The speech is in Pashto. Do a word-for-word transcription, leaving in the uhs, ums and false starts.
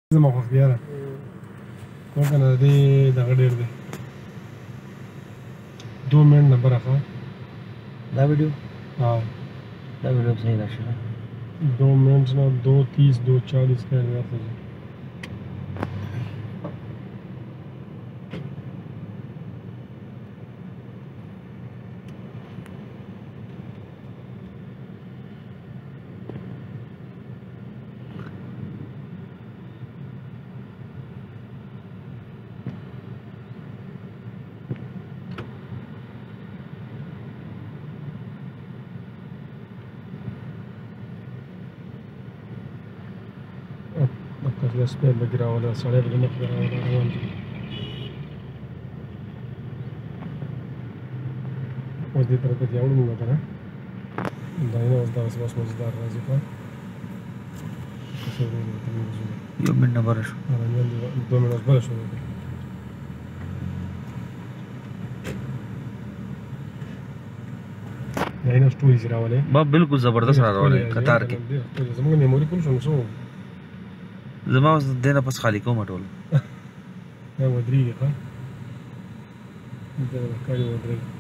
زما خوښ دی یاره کوم کنه د دې دغه ډېر دی دو منټ نمبر ښه دا ویډیو हाँ دا ویډیو صحیح راشي दो मिनट ना दो तीस दो चालीस का है Las pel lagi rawalah, saya belum nak rawalah rawan. Os di terus dia ulung nggak kan? Dahina os dah sebab os dah razi kan? Kesulitan itu mungkin. Yo minna baras. Orangnya dua minus baras sudah. Dahina story sih rawalnya. Bab bilkul zabardast rawalnya. Qatar ki. Semoga memori pun sunsum. زما اوس دینه پس خالی کوم ټول دا ودرېږي ښه دا کاري ودرېږي